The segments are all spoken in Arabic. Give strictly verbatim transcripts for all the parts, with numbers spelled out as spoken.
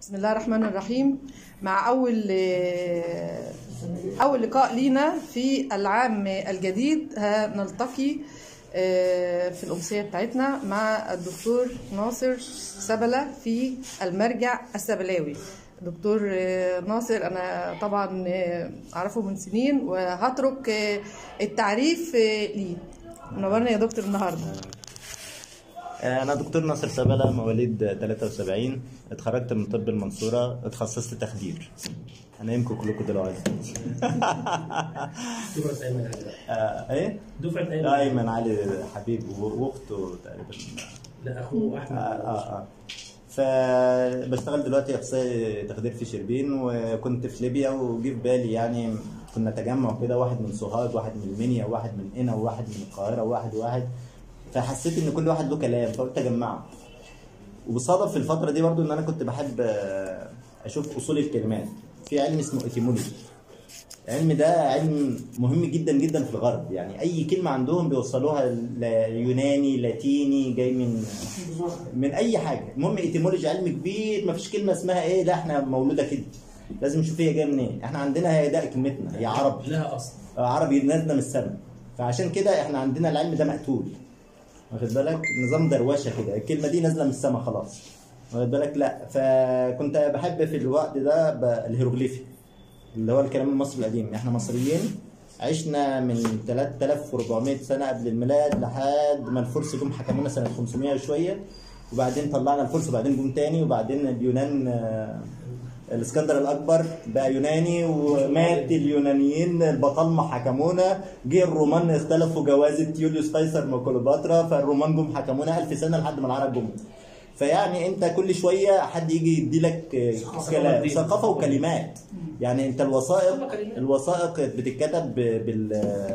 بسم الله الرحمن الرحيم. مع أول أول لقاء لينا في العام الجديد هنلتقي في الأمسية بتاعتنا مع الدكتور ناصر سبلة في المرجع السبلاوي. دكتور ناصر أنا طبعا أعرفه من سنين وهترك التعريف ليه. منورنا يا دكتور النهارده. أنا دكتور ناصر سبلة، مواليد ثلاثة وسبعين، اتخرجت من طب المنصورة، اتخصصت تخدير. هنايمكم كلكم دلوقتي. دفعة أيمن علي. آه إيه؟ دفعة أيمن. أيمن علي حبيب وأخته تقريبا. لا أخوه أحمد. آه آه آه. فبشتغل دلوقتي أخصائي تخدير في شربين، وكنت في ليبيا وجي في بالي يعني كنا تجمع كده، واحد من سوهاج واحد من المنيا وواحد من قنا وواحد من القاهرة وواحد واحد، فحسيت ان كل واحد له كلام فقلت اجمعه. وبصادف في الفتره دي برضو ان انا كنت بحب اشوف اصول الكلمات في علم اسمه ايتيمولوجي. العلم ده علم مهم جدا جدا في الغرب، يعني اي كلمه عندهم بيوصلوها يوناني لاتيني جاي من من اي حاجه. المهم ايتيمولوجي علم كبير، ما فيش كلمه اسمها ايه لا احنا مولوده كده، لازم نشوف هي جايه منين. احنا عندنا هي ده كلمتنا، هي عربي لها اصل عربي نازله من السماء، فعشان كده احنا عندنا العلم ده مقتول، واخد بالك؟ نظام دروشه كده، الكلمه دي نازله من السما خلاص، واخد بالك؟ لا، فكنت بحب في الوقت ده الهيروغليفي اللي هو الكلام المصري القديم. احنا مصريين عشنا من ثلاثة آلاف وأربعمائة سنه قبل الميلاد لحد ما الفرس جم حكمونا سنه خمسمائة وشويه، وبعدين طلعنا الفرس وبعدين جم تاني، وبعدين اليونان الاسكندر الاكبر بقى يوناني ومات اليونانيين، البطالمه حكمونا، جه الرومان اختلفوا جوازه يوليوس قيصر من كليوباترا، فالرومان جم حكمونا ألف سنه لحد ما العرب جم. فيعني انت كل شويه حد يجي يدي لك كلام ثقافه وكلمات. يعني انت الوثائق الوثائق بتتكتب بال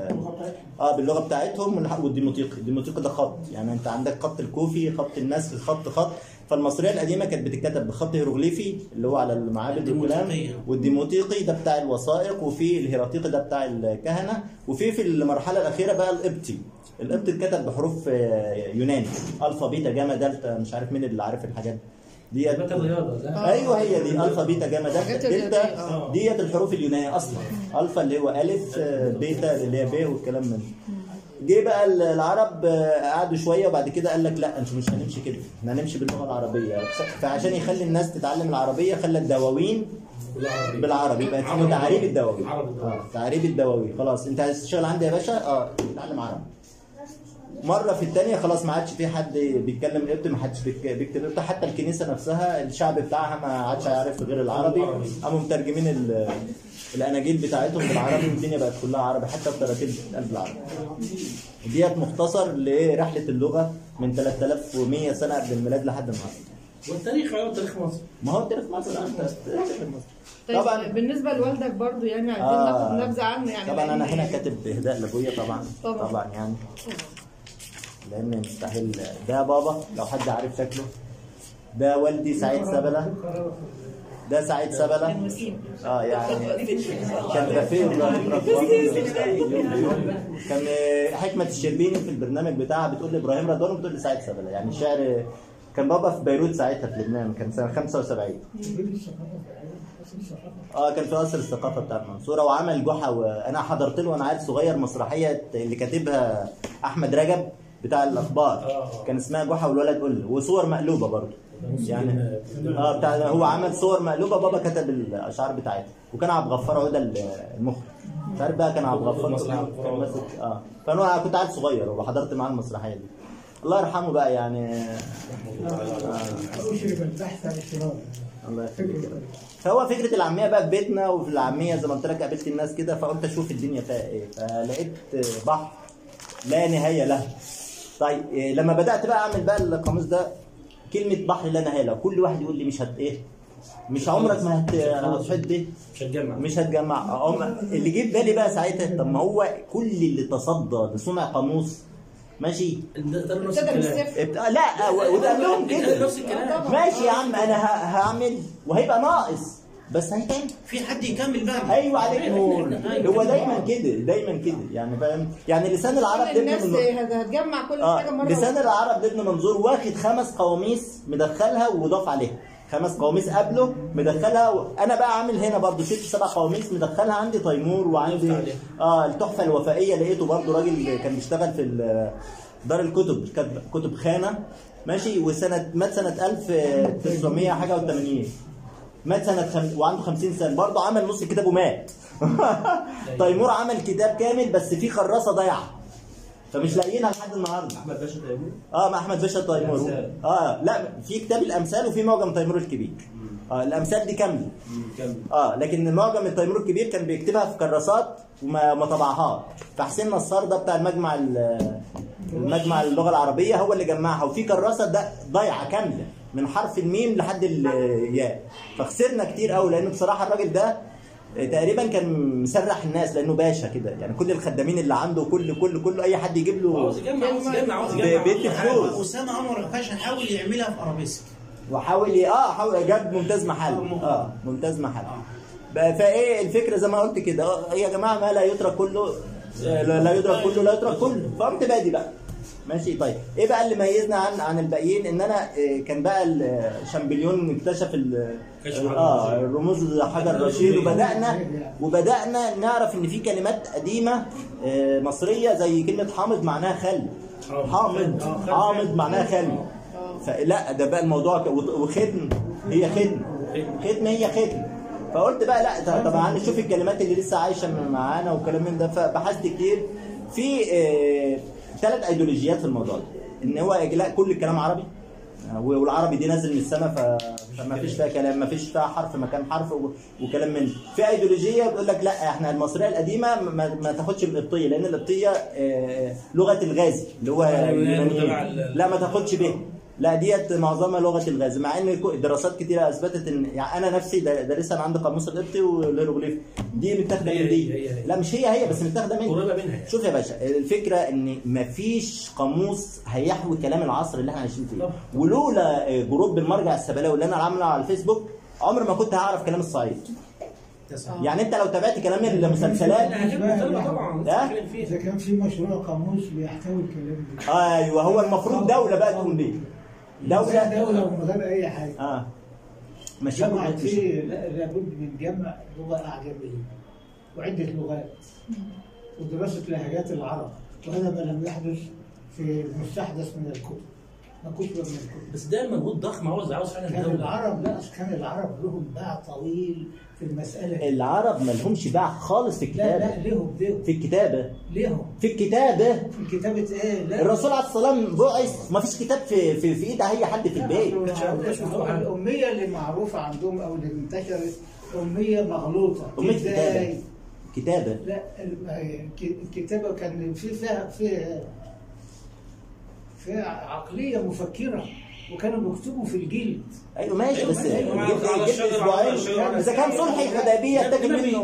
اه باللغه بتاعتهم، والديموطيقي الديموطيقي ده خط، يعني انت عندك خط الكوفي، خط النسخ، خط خط فالمصريه القديمه كانت بتتكتب بخط هيروغليفي اللي هو على المعابد والكلام، والديموطيقي ده بتاع الوثائق، وفي الهيراتيقي ده بتاع الكهنه، وفي في المرحله الاخيره بقى القبطي. القبطي اتكتب بحروف يوناني، الفا بيتا جاما دلتا، مش عارف مين اللي عارف الحاجات دي. ديت الرياضه. ايوه هي دي الفا بيتا جاما دلتا، ديت الحروف اليونانيه اصلا. الفا اللي هو الف، بيتا اللي هي ب، والكلام من جه بقى العرب قعدوا شويه وبعد كده قال لك لا انتوا مش هنمشي كده، احنا هنمشي باللغه العربيه. فعشان يخلي الناس تتعلم العربيه خلى الدواوين بالعربي، يبقى اسمه تعريب الدواوين. اه تعريب الدواوين. خلاص انت عايز تشتغل عندي يا باشا، اه تتعلم عربي. مره في الثانيه خلاص ما عادش في حد بيتكلم قبط، ما حدش بيكتب قبط، حتى الكنيسه نفسها الشعب بتاعها ما عادش يعرف غير العربي، قاموا مترجمين الاناجيل بتاعتهم بالعربي، والدنيا بقت كلها عربي، حتى التراتيل بتتقال بالعربي. ديت مختصر لرحله اللغه من ثلاثة آلاف ومائة سنه قبل الميلاد لحد النهارده. والتاريخ هو تاريخ مصر. ما هو تاريخ مصر انت تاريخ مصر. طبعا بالنسبه لوالدك برضو يعني عايزين آه ناخد نبذه عنه يعني. طبعا انا هنا كاتب اهداء لابويا طبعا طبعا, طبعا يعني لان مستحيل. ده بابا لو حد عارف شكله، ده والدي سعيد سبلة، ده سعيد سبلة اه يعني كان رفيق ابراهيم رضوان. كان حكمة الشربيني في البرنامج بتاعها بتقول لي ابراهيم رضوان وبتقول لي سعيد سبلة، يعني شعر. كان بابا في بيروت ساعتها في لبنان، كان سنة خمسة وسبعين. اه كان في قصر الثقافه بتاع المنصوره، وعمل جحا، وانا حضرت له وانا عيل صغير مسرحيه اللي كاتبها احمد رجب بتاع الاخبار، كان اسمها جحا والولد قل، وصور مقلوبه برضه يعني. اه بتاع هو عمل صور مقلوبه، بابا كتب الاشعار بتاعتها، وكان عبد الغفار عوده المخرج. مش عارف بقى كان عبد الغفار كان ماسك اه فانا كنت عيل صغير وحضرت معاه المسرحيه دي، الله يرحمه بقى يعني. اشرب البحث عن الشراب. الله يخليك. فهو فكره العاميه بقى في بيتنا، وفي العاميه زي ما قلت لك قابلت الناس كده، فقلت اشوف الدنيا فيها ايه، فلقيت بحر لا نهايه له. طيب لما بدات بقى اعمل بقى القاموس ده، كلمه بحر لا نهايه له، كل واحد يقول لي مش هت ايه مش عمرك ما هت هتحط دي مش هتجمع مش هتجمع. اللي جه في بالي بقى ساعتها، طب ما هو كل اللي تصدى لصنع قاموس ماشي ده نفس الكلام. لا وده قال لهم كده نفس الكلام. ماشي يا عم انا هعمل وهيبقى ناقص، بس هيتعمل في حد يكمل بقى. ايوه عليك نور. هو دايما كده دايما كده يعني، فاهم؟ يعني لسان العرب لابن منظور هتجمع كل آه. حاجه مره. لسان العرب لابن منظور واخد خمس قواميس مدخلها وضاف عليها، خمس قواميس قبله مدخلها و... انا بقى عامل هنا برضو ست سبع قواميس مدخلها عندي تيمور، وعندي اه التحفه الوفائيه لقيته برضو راجل كان بيشتغل في دار الكتب، كتب كتب خانه ماشي، وسنه مات سنه ألف وتسعمية حاجه و80 مات سنه خم... وعنده خمسين سنه برضو عمل نص كتاب ومات. تيمور عمل كتاب كامل بس فيه خراصه ضايعه فمش لاقيينها لحد النهارده. احمد باشا تيمور اه مع احمد باشا تيمور. اه لا في كتاب الامثال وفي معجم تيمور الكبير. اه الامثال دي كامله. اه لكن معجم تيمور الكبير كان بيكتبها في كراسات وما ما طبعهاش، فحسين نصار ده بتاع المجمع المجمع اللغه العربيه هو اللي جمعها، وفي كراسه ده ضايعه كامله من حرف الميم لحد الياء، فخسرنا كتير قوي لان بصراحه الراجل ده تقريبا كان مسرح الناس لانه باشا كده، يعني كل الخدامين اللي عنده كل كل كل اي حد يجيب له عاوز يجمع عاوز يجمع عاوز يجمع بيت فلوس. اسامه عمر الباشا حاول يعملها في ارابيسك وحاول اه حاول جاب ممتاز محل اه ممتاز محل بقى. فايه الفكره زي ما قلت كده، اه يا جماعه ما لا يترك كله لا يدرك كله لا يترك كله، فقمت بادي بقى ماشي. طيب ايه بقى اللي ميزنا عن عن الباقيين؟ ان انا كان بقى الشامبليون اكتشف اه رموز حجر رشيد، وبدانا وبدانا نعرف ان في كلمات قديمه مصريه زي كلمه حامض معناها خل، حامض حامض معناها خل، فلا ده بقى الموضوع. وختم هي ختم ختم هي ختم، فقلت بقى لا طبعا نشوف الكلمات اللي لسه عايشه معانا وكلام من ده. فبحثت كتير في ثلاث آه ايديولوجيات في الموضوع ده، ان هو لا كل الكلام عربي والعربي دي نازل من السماء فما فيش فيها كلام، ما فيش فيها حرف مكان حرف وكلام من. في ايديولوجيه بتقول لك لا احنا المصريه القديمه ما, ما تاخدش بالقبطيه لان القبطيه آه لغه الغازي اللي هو لا ما تاخدش به، لا ديت معظمها لغه الغاز، مع ان دراسات كتيره اثبتت ان يعني انا نفسي دارسها عندي قاموس القبطي والهيروغليفي دي متاخده من دي، لا مش هي هي بس متاخده منها قريبه منها. شوف يا باشا الفكره ان مفيش قاموس هيحوي كلام العصر اللي احنا عايشين فيه، ولولا جروب المرجع السبلاوي اللي انا عامله على الفيسبوك عمر ما كنت هعرف كلام الصعيد. يعني انت لو تابعت كلام المسلسلات طبعا اذا كان في مشروع قاموس بيحتوي الكلام ده ايوه هو المفروض دوله بقى تقوم بيه، دولة دولة من غير أي حاجة. اه ماشي. جمعت فيه لابد من جمع لغة أعجمية وعدة لغات ودراسة لهجات العرب، وهذا ما لم يحدث في المستحدث من الكتب. ما كتب من الكتب. بس ده مجهود ضخم عاوز عاوز فعلا كان العرب لا كان العرب لهم باع طويل في المسألة. العرب ما لهمش باع خالص في الكتابة. لا لا لهم لهم في الكتابة. لهم في الكتابة. في كتابة ايه؟ لا الرسول عليه الصلاة والسلام بعث ما فيش كتاب في في, في ايد اي حد في البيت. الأمية اللي معروفة عندهم أو اللي انتشرت أمية مغلوطة. أمية كتابة. كتابة. لا الكتابة كان في فيها فيها فيها عقلية مفكرة وكانوا بيكتبوا في الجلد. ايوه ماشي بس الجلد اسبوعين اذا كان صلح الحديبيه تاكل منه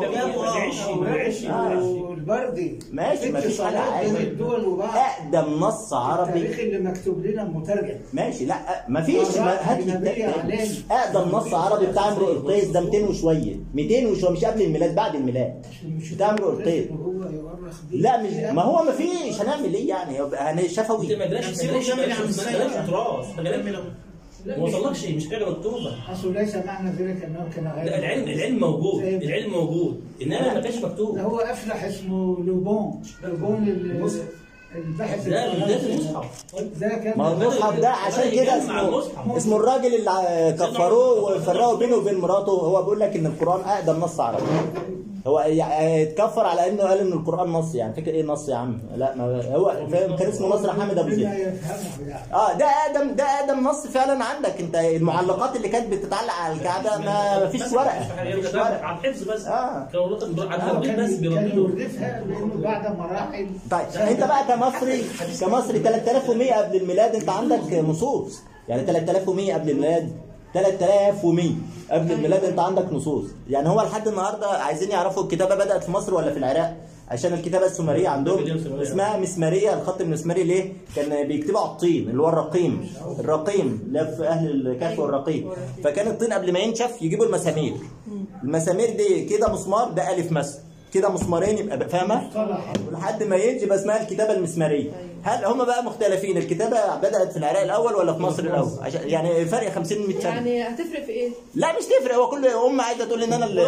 والبردي ماشي ما فيش ولا حاجه. الدول وبعض اقدم نص عربي التاريخ اللي مكتوب لنا مترجم ماشي لا ما فيش هات لي اقدم نص عربي بتاع امرؤ القيس ده مئتين وشويه مئتين وشويه مش قبل الميلاد بعد الميلاد بتاع امرؤ القيس. لا مش ما هو ما فيش هنعمل ايه يعني يعني شفوي ما جراش تراث ما وصلكش مش حاجه مكتوبه. اصل ليس معنى ذلك انه كان غير لا العلم العلم موجود العلم موجود انما ما كانش مكتوب. هو افلح اسمه لوبون لوبون البحث ده ده المصحف ده كان ما المصحف ده عشان كده اسمه اسمه الراجل اللي كفروه وفرقوا بينه وبين مراته. هو بيقول لك ان القران اقدم نص عربي. هو اتكفر على انه قال ان القران نص، يعني فكر ايه نص يا عم؟ لا ما هو كان اسمه نصر حامد ابو زيد. اه ده ادم ده ادم نص فعلا عندك انت. المعلقات اللي كانت بتتعلق على الكعبه ما فيش ورقه مفيش ورقه على الحفظ بس. اه كانوا بس بيردفها لانه بعد مراحل. طيب انت بقى كمصري كمصري ثلاثة آلاف ومئة قبل الميلاد انت عندك نصوص، يعني ثلاثة آلاف ومئة قبل الميلاد ثلاثة آلاف ومئة قبل الميلاد انت عندك نصوص. يعني هو لحد النهارده عايزين يعرفوا الكتابه بدات في مصر ولا في العراق، عشان الكتابه السومريه عندهم اسمها مسماريه. الخط المسماري ليه؟ كان بيكتبوا على الطين اللي هو الرقيم الرقيم اللي في اهل الكهف والرقيم. فكان الطين قبل ما ينشف يجيبوا المسامير. المسامير دي كده مسمار ده الف مثلا كده مسمارين يبقى فاهمه؟ ولحد ما ينشف اسمها الكتابه المسماريه. هل هم بقى مختلفين الكتابه بدات في العراق الاول ولا في مصر الاول؟ عشان يعني فرق خمسين مية سنه. يعني هتفرق في ايه؟ لا مش تفرق، هو كل ام عايزه تقول ان انا اللي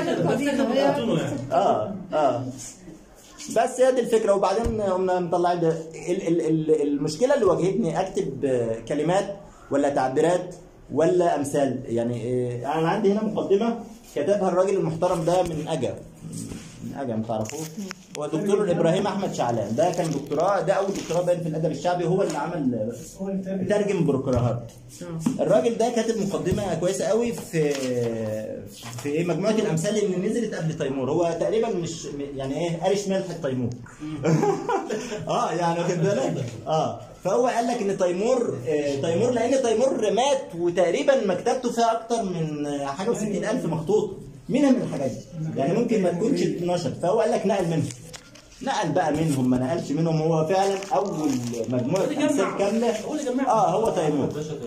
اه اه بس هي دي الفكره. وبعدين قمنا مطلعين ده. ال- ال- ال- المشكله اللي واجهتني اكتب كلمات ولا تعبيرات ولا امثال. يعني إيه، انا عندي هنا مقدمه كتبها الراجل المحترم ده من اجا من اجا ما تعرفوه، هو دكتور ابراهيم احمد شعلان. ده كان دكتوراه، ده اول دكتوراه باين في الادب الشعبي، هو اللي عمل ترجم بروكراهات. الراجل ده كاتب مقدمه كويسه قوي في في مجموعه الامثال اللي نزلت قبل تيمور. هو تقريبا مش يعني ايه قارش ملح تيمور. اه يعني واخد بالك؟ اه فهو قال لك ان تيمور آه تيمور لان تيمور مات وتقريبا مكتبته فيها اكتر من حاجه وستين الف مخطوط منها من الحاجات دي، يعني ممكن ما تكونش اتنشرت. فهو قال لك نقل منهم، نقل بقى منهم ما نقلش منهم. هو فعلا اول مجموعه امثال كامله اه هو تيمور.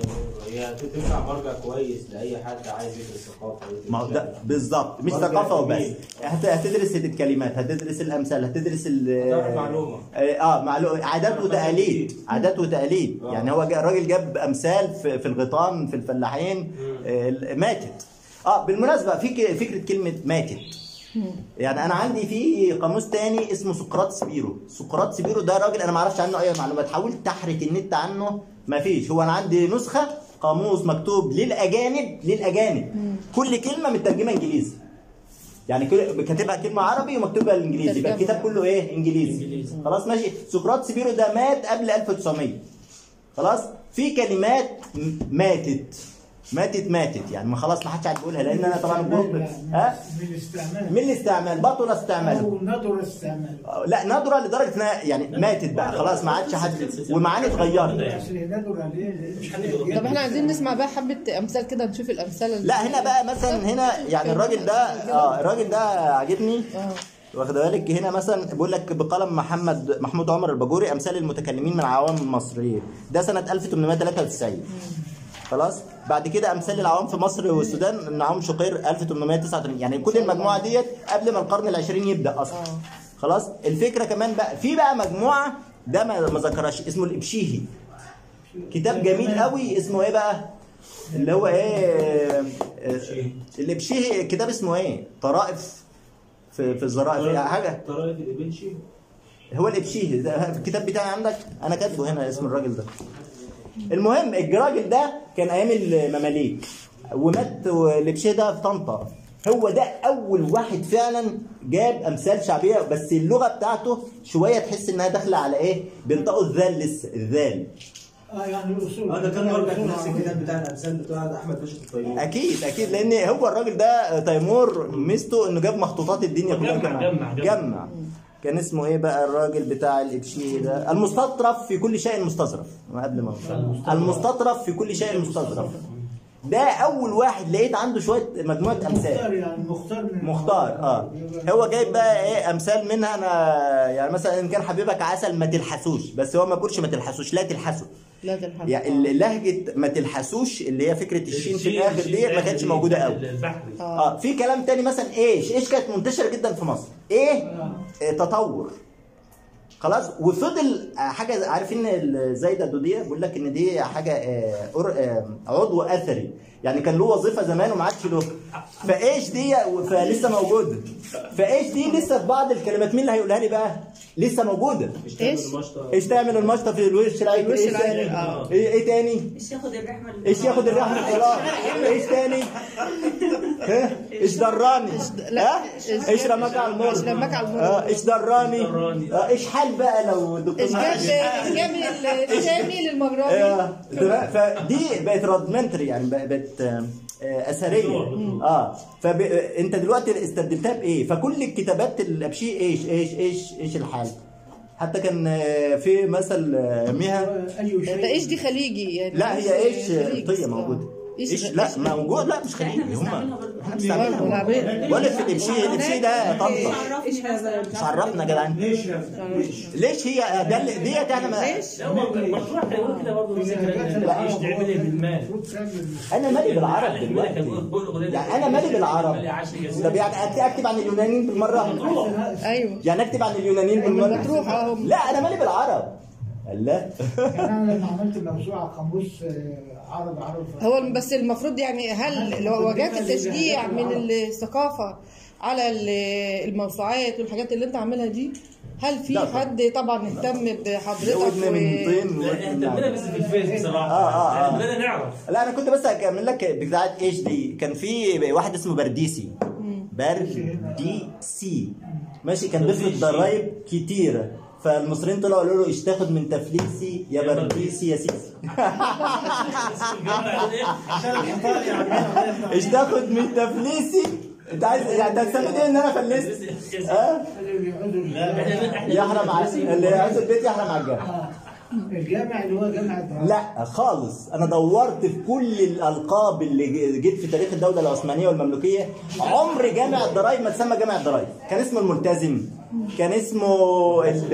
هي تنفع مرجع كويس لاي حد عايز يدرس ثقافه. ما هو ده بالظبط، مش ثقافه وبس، هتدرس الكلمات، هتدرس الامثال، هتدرس ال معلومه اه معلومه، عادات وتقاليد، عادات وتقاليد. يعني هو الراجل جاب امثال في, في الغيطان في الفلاحين آه ماتت. اه بالمناسبه في فكره كلمه ماتت، يعني انا عندي في قاموس تاني اسمه سقراط سبيرو. سقراط سبيرو ده راجل انا ما اعرفش عنه اي معلومات، حاولت تحرك النت عنه ما فيش. هو انا عندي نسخه قاموس مكتوب للاجانب للاجانب كل كلمه مترجمه انجليزي، يعني كاتبها كلمه عربي ومكتوبها بالانجليزي، يبقى الكتاب كله ايه انجليزي. خلاص ماشي. سقراط سبيرو ده مات قبل ألف وتسعمية. خلاص في كلمات ماتت ماتت ماتت يعني ما خلاص ما حدش عارف يقولها، لان انا طبعا الجروب ها من الاستعمال من الاستعمال بطل استعماله او ندر استعمال. لا ندرة لدرجه انها يعني ماتت بقى خلاص ما عادش حد، ومعاني اتغيرت. ندر ليه؟ طب احنا عايزين نسمع بقى حبه امثال كده نشوف الامثال. لا هنا بقى مثلا هنا يعني الراجل ده اه الراجل ده عاجبني. واخد بالك هنا مثلا بيقول لك بقلم محمد محمود عمر الباجوري امثال المتكلمين من عوام المصريين، ده سنه ألف وثمانمائة وثلاثة وتسعين. خلاص بعد كده امثال العوام في مصر والسودان نعوم شقير ألف وثمانمائة وتسعة وثمانين. يعني كل المجموعه ديت قبل ما القرن العشرين يبدا اصلا. خلاص الفكره كمان بقى في بقى مجموعه ده ما ما ذكرهاش اسمه الابشيهي، كتاب جميل قوي اسمه ايه بقى اللي هو ايه الابشيهي، كتاب اسمه ايه طرائف في في الظرائف حاجه طرائف الابنشي. هو الابشيهي ده الكتاب بتاعي عندك انا كاتبه هنا اسم الراجل ده. المهم الراجل ده كان ايام المماليك ومات الابشيه ده في طنطا. هو ده اول واحد فعلا جاب امثال شعبيه، بس اللغه بتاعته شويه تحس انها داخله على ايه بينطقوا الذال لسه الذال. اه يعني الاصول هذا كان مرجع في نفس الكتاب بتاع الامثال بتاع احمد باشا الطيمور. اكيد اكيد لان هو الراجل ده تيمور ميزته انه جاب مخطوطات الدنيا كلها جمع جمع جمع, جمع. كان اسمه ايه بقى الراجل بتاع الابشيه ده؟ المستطرف في كل شيء مستظرف. قبل ما المستطرف في كل شيء مستظرف ده اول واحد لقيت عنده شويه مجموعه امثال. مختار يعني مختار مختار اه هو جايب بقى ايه امثال منها. انا يعني مثلا ان كان حبيبك عسل ما تلحسوش، بس هو ما بيقولش ما تلحسوش، لا تلحسوا. لا تلحسوا يعني لهجه ما تلحسوش اللي هي فكره الشين في الاخر دي ما كانتش موجوده قوي. اه في كلام تاني مثلا ايش ايش كانت منتشره جدا في مصر. ايه آه تطور. خلاص وفضل حاجه عارفين الزايده الدوديه بيقول لك ان دي حاجه آه عضو اثري، يعني كان له وظيفه زمان وما عادش له. فايش دي فلسه موجوده. فايش دي لسه في بعض الكلمات مين اللي هيقولها لي بقى لسه موجوده. ايش ايش تعمل المشطه في الوش العيد. ايش تاني ايه, إيه تاني ايش ياخد الرحمه ايش ياخد الرحمه خلاص. ايش تاني ها ايش دراني ها ايش رماك على المر. ايش رماك على المر. اه ايش دراني اه ايش حال بقى لو الدكتور ايش جاب جاب الثاني للمغربي. فدي بقت رادمنتري يعني بقت اثريه. اه فانت دلوقتي استبدلتها بايه؟ فكل الكتابات الابشيه ايش ايش ايش ايش الحال. حتى كان في مثل ميها ده ايش دي خليجي يعني. لا هي ايش قبطيه موجوده. ايش لا موجود لا مش خليجي هم احنا بنستعملها. بقول لك في الابشيه الابشيه ده طنطا. مش عرفنا يا جدعان ليش ليش هي ده ديت احنا ما مشروع هيقول كده برضه ايش تعملي بالمال. انا مالي بالعرب دلوقتي يعني انا مالي بالعرب. طب يعني اكتب عن اليونانيين بالمره. ايوه يعني اكتب عن اليونانيين بالمره. بتروح اهو. لا انا مالي بالعرب. لا يعني انا لما عملت موسوعه قاموس آه، عربي عربي هو بس المفروض يعني هل لو وجدت تشجيع من الثقافه على ال- الموسوعات والحاجات اللي انت عاملها دي، هل في لا طبعا. حد طبعا اهتم بحضرتك ودنا من و... طين لا، احنا اهتمينا بس في الفيس بصراحه. آه، آه، آه. يعني بدنا نعرف. لا انا كنت بس هكمل لك بتاعت ايش دي. كان في واحد اسمه برديسي، برديسي ماشي، كان بيفرض ضرايب كتيره، فالمصريين طلعوا قالوا له ايش تاخد من تفليسي يا برديسي يا سيسي. عشان الحيطان يعني ايش تاخد من تفليسي؟ انت عايز يعني انت هتستفيد ايه ان انا فلست؟ اه يحرم على اللي عايز البيت يحرم على الجامع. الجامع اللي هو جامع الدراسة. لا خالص، انا دورت في كل الالقاب اللي جيت في تاريخ الدوله العثمانيه والمملوكيه، عمر جامع الضرايب ما تسمى جامع الضرايب. كان اسمه الملتزم، كان اسمه ال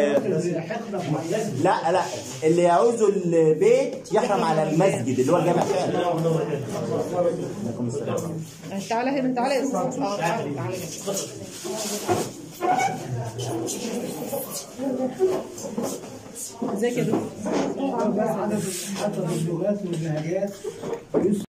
لا لا اللي يعوزوا البيت يحرم على المسجد اللي هو الجامع فعلا. عليكم السلام. تعالى هنا، تعالى يا استاذ. اه تعالى تعالى. ازيك يا دكتور؟ عدد عدد اللغات واللهجات